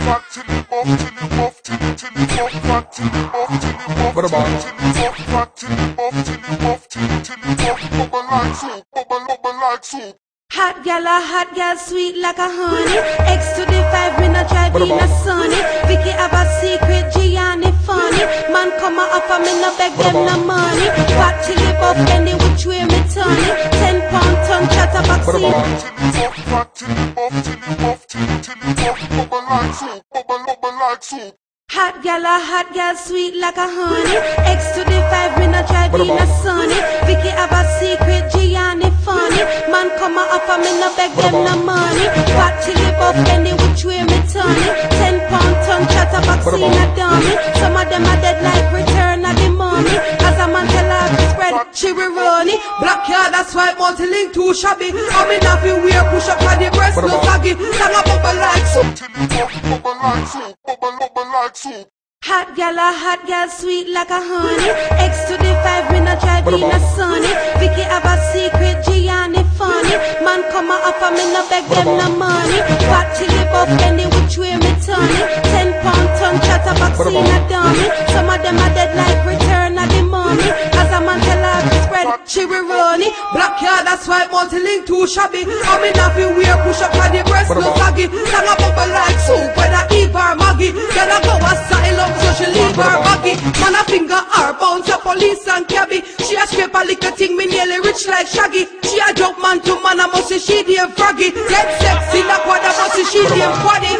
fat till it buff, till it buff, till it buff, fat till it buff, till it buff, till it buff, fat till it buff, till it buff, till it buff, bubble like soup, bubble like soup. Hot gal, sweet like a honey. X to the 5, me not drive in a sunny. Vicky have a secret, Gianni funny. Man come a offer, me no beg them no money. Fat till it buff, any which way me turn it. 10 pound ton chatterbox scene. Fat till it buff, till it buff, till it buff, bubble like soup, bubble like soup. Hot gal, sweet like a honey. X to the 5, me not drive in a sunny. Vicky have a secret, Gianni funny. Man come a offer, me no beg them no money. Fat till it buff, any which way me turn it. 10 pound ton chatterbox in a dummy. Some of them are dead like return of the mummy. As a man tell her to spread, she will run it. Black yard, that's why multi-link too shabby. I'm in happy wear, push up on the breast, no saggy. Sang a bubble like soup. Bubble like soup, bubble like soup. Hot gal, sweet like a honey. X to the 5, me not drive in a sunny. Vicky have a secret, Gianni funny. Man come a offer, me no beg them no money. Fat till it buff, any which way me turn it. 10 pound ton chatterbox in a dummy. Some of them are dead like return of the mummy. As a man tell her to spread, she will run it. Black yard, that's why multi-link too shabby. I'm in happy wear, push up on the breast, no saggy. Sang a bubble like soup, whether Eve or Maggie. Girl a go a style up, so she leave her baggy. Man a finger her, bounce a police and cabby. She a scrape a little thing, me nearly rich like Shaggy. She a jump man to man, I must say she damn froggy. Get sexy, like what I must say she damn quaddy.